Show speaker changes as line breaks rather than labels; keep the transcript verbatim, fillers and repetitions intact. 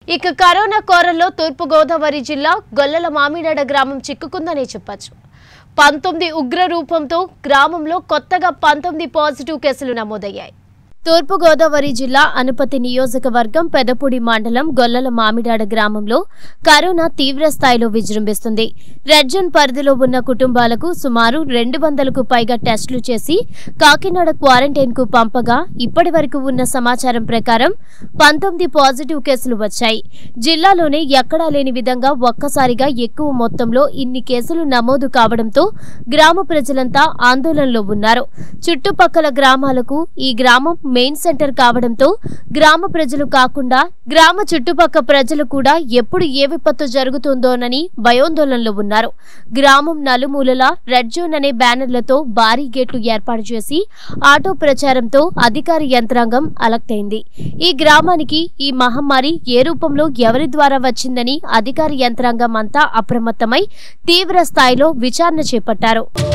ఇక కరోనా కోరల్లో తూర్పు గోదావరి జిల్లా గొల్లల మామిడాడ గ్రామం చిక్కుకుందనే చెప్పొచ్చు. పంతొమ్మిది ఉగ్ర రూపంతో గ్రామంలో కొత్తగా పంతొమ్మిది పాజిటివ్ కేసులు నమోదయ్యాయి. తూర్పు గోదావరి జిల్లా అనుపతి నియోజకవర్గం పెదపూడి మండలం గొల్లల మామిడాడ గ్రామంలో కరోనా తీవ్ర స్థాయిలో విజృంభిస్తుంది. రెడ్ జోన్ పరిధిలో ఉన్న కుటుంబాలకు సుమారు రెండు వందలకు పైగా టెస్టులు చేసి కాకినాడ క్వారంటైన్ కు పంపగా ఇప్పటి వరకు ఉన్న సమాచారం ప్రకారం పంతొమ్మిది పాజిటివ్ కేసులు వచ్చాయి. జిల్లాలోనే ఎక్కడా లేని విధంగా ఒక్కసారిగా ఎక్కువ మొత్తంలో ఇన్ని కేసులు నమోదు కావడంతో గ్రామ ప్రజలంతా ఆందోళనలో ఉన్నారు. చుట్టుపక్కల గ్రామాలకు ఈ గ్రామం మెయిన్ సెంటర్ కావడంతో గ్రామ ప్రజలు కాకుండా గ్రామ చుట్టుపక్క ప్రజలు కూడా ఎప్పుడు ఏ విపత్తు జరుగుతుందోనని భయాందోళనలో ఉన్నారు. గ్రామం నలుమూలలా రెడ్ జోన్ అనే బ్యానర్లతో భారీ గేట్లు ఏర్పాటు చేసి ఆటో ప్రచారంతో అధికార యంత్రాంగం అలర్ట్ అయింది. ఈ గ్రామానికి ఈ మహమ్మారి ఏ రూపంలో ఎవరి ద్వారా వచ్చిందని అధికార యంత్రాంగం అంతా అప్రమత్తమై తీవ్ర స్థాయిలో విచారణ చేపట్టారు.